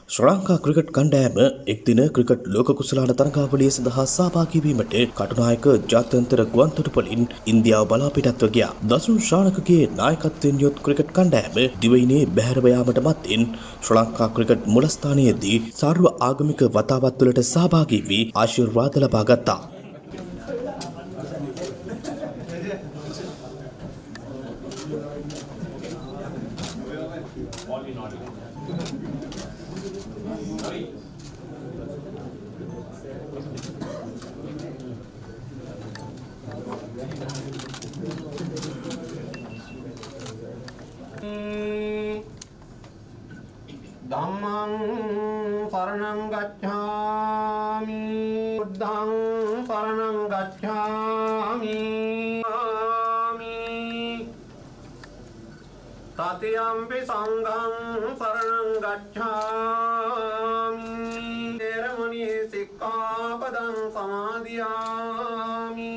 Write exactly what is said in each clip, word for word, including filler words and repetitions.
ශ්‍රී Lanka cricket කණ්ඩායම එක්දින cricket ලෝක කුසලාන තරගාවලිය සඳහා සහභාගී වීමට කටුනායක ජාත්‍යන්තර ගුවන්තොටුපළින් ඉන්දියාව බලා පිටත්ව ගියා. දසුන් ශානකගේ නායකත්වයෙන් යුත් ක්‍රිකට් කණ්ඩායම දිවයිනේ බැහැරව යාමට මත්තෙන් ශ්‍රී ලංකා ක්‍රිකට් මුලස්ථානයේදී සර්ව ආගමික වතාවත්වලට සහභාගී වී ආශිර්වාද ලබා ගත්තා. Dhammam saranam gacchami buddham saranam gacchami tatiyampi sangham saranam gacchami teramani sikkapadam samadhiyami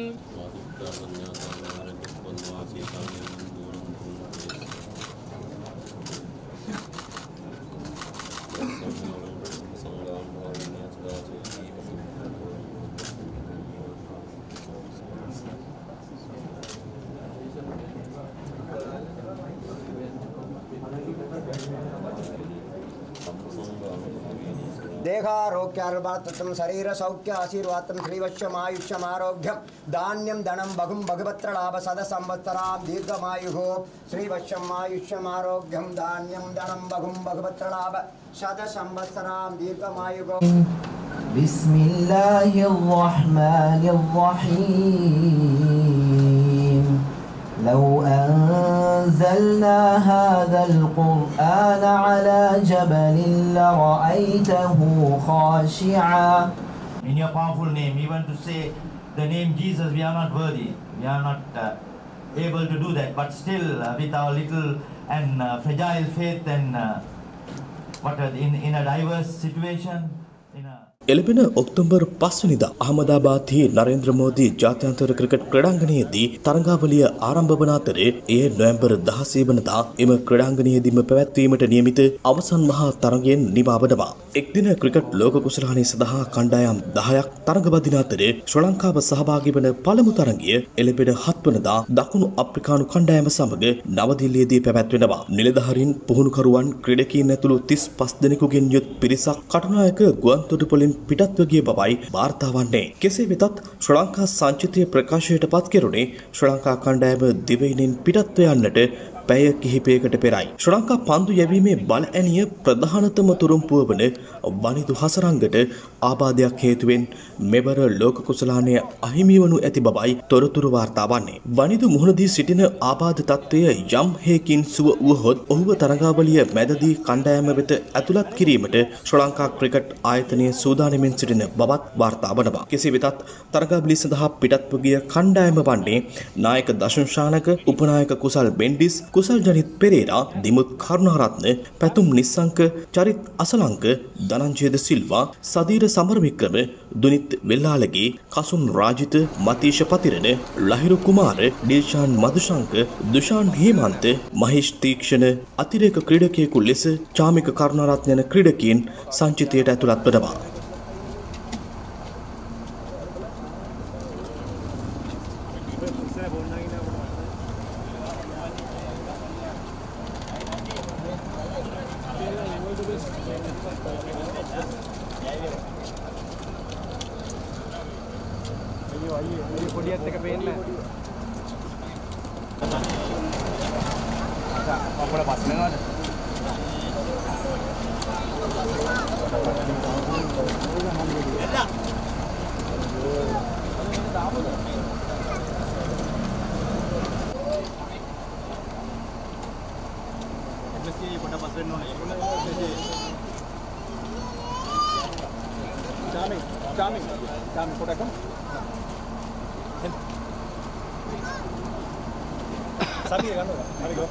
देहारोग्यार्वात्तम शरीर सौख्य आशीर्वादम श्रीवश्यम आयुष्यम आरोग्यम धान्यम धनम भगुम भगवत्रलाभ सद संवत्सराम दीर्घमायुः श्रीवश्यम आयुष्यम आरोग्यम धान्यम धनम भगुम भगवत्रलाभ सद संवत्सराम दीर्घमायुः बिस्मिल्लाहिर्रहमानिर्रहीम لو أنزلنا هذا القرآن على جبل لرأيته خاشعا. In your powerful name, even to say the name Jesus, we are not worthy. We are not uh, able to do that. But still, uh, with our little and uh, fragile faith and uh, what uh, in in a diverse situation, in a එළඹෙන ඔක්තෝබර් පස්වැනිදා අහමදාබාද්හි නරේන්ද්‍ර මෝදී ජාත්‍යන්තර cricket ක්‍රීඩාංගණයේදී තරගාවලිය ආරම්භ වන අතරේ එය නොවැම්බර් දහසය වෙනිදා එම ක්‍රීඩාංගණයේදීම පැවැත්වීමට නියමිත අවසන් මහා තරගයෙන් නිමා වනවා. එක්දින ක්‍රිකට් ලෝක කුසලානය සඳහා කණ්ඩායම් දහයක් තරගබදින අතරේ ශ්‍රී ලංකාව සහභාගී වන පළමු තරගය එළඹෙන හත් වෙනිදා දකුණු අප්‍රිකානු කණ්ඩායම සමග නවදිල්ලියේදී පැවැත්වෙනවා. නිලධාරීන් පුහුණුකරුවන් ක්‍රීඩකීන් ඇතුළු තිස් පහ දෙනෙකුගෙන් යුත් පිරිසක් කටුනායක ගුවන්තොටුපළින් පිටත්ව ගිය බවයි වාර්තා වන්නේ. කෙසේ වෙතත් ශ්‍රී ලංකා සංචිතය ප්‍රකාශයට පත් කෙරුණේ ශ්‍රී ලංකා කණ්ඩායම දිවයිනෙන් පිටත්ව යන්නට පැය කිහිපයකට පෙරයි. ශ්‍රී ලංකා පන්දු යැවීමේ බල ඇණිය ප්‍රධානතම තුරුම්පුව වන වනිදු හසරංගට ආබාධයක් හේතුවෙන් මෙවර ලෝක කුසලානය අහිමි වනු ඇති බවයි තොරතුරු වාර්තා වන්නේ. වනිදු මුහුණ දී සිටින ආබාධ තත්ත්වය යම් හේකින් සුව වුවහොත් ඔහුව තරගාවලිය මැදදී කණ්ඩායම වෙත ඇතුළත් කිරීමට ශ්‍රී ලංකා ක්‍රිකට් ආයතනය සූදානමින් සිටින බවත් වාර්තා වනවා. කෙසේ වෙතත් තරගාවලිය සඳහා පිටත්ව ගිය කණ්ඩායම වන්නේ නායක දසුන් ශානක, උපනායක කුසල් බෙන්ඩිස්, කුසල් ජනිත් පෙරේරා, දිමුත් කරුණාරත්න, පැතුම් නිස්සංක, චරිත් අසලංක, ධනංජයද සිල්වා, සදීර සමරවික්‍රම, දුනිත් වෙල්ලාලගේ, කසුන් රාජිත, මතීෂ පතිරණ, ලහිරු කුමාර, ඩිල්ෂාන් මදුශංක, දුෂාන් හේමන්ත, මහේෂ් තීක්ෂණ අතිරේක ක්‍රීඩකයෙකු ලෙස චාමික කරුණාරත්න යන ක්‍රීඩකයන් සංචිතයට ඇතුළත් වනවා. Charming, charming, put a come. Sabi, I know. There we go.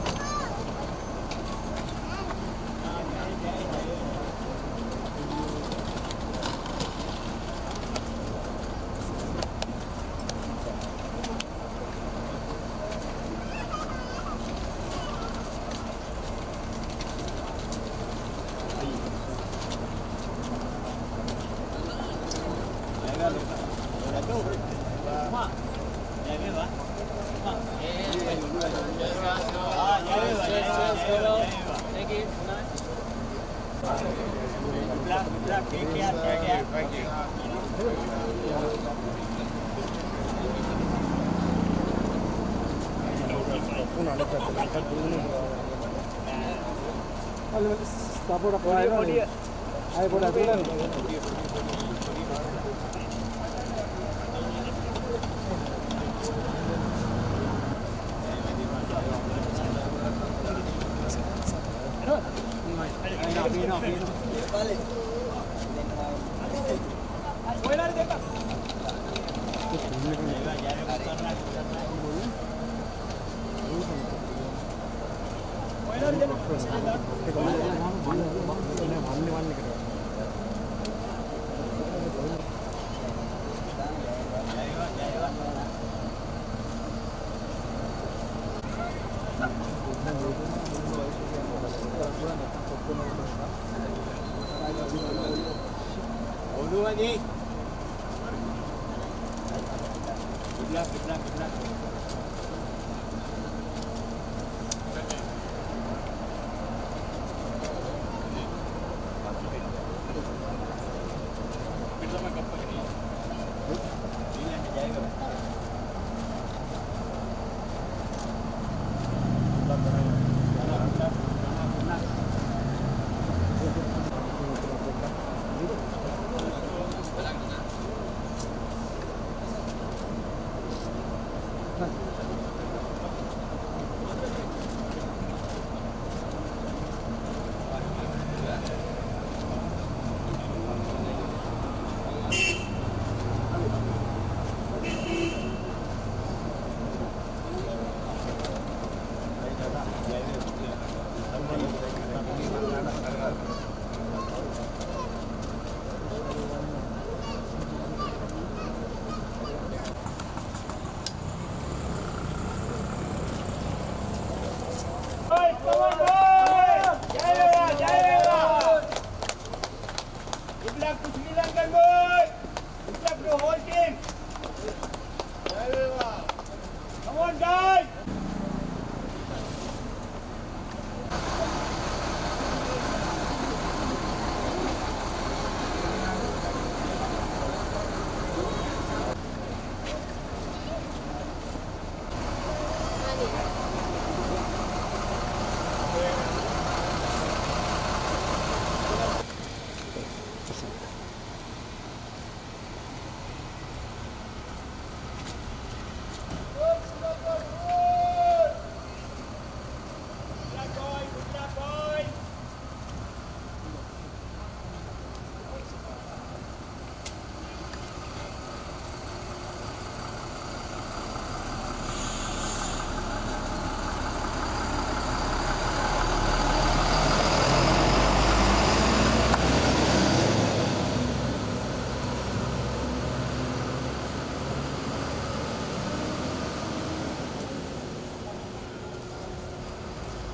Good luck to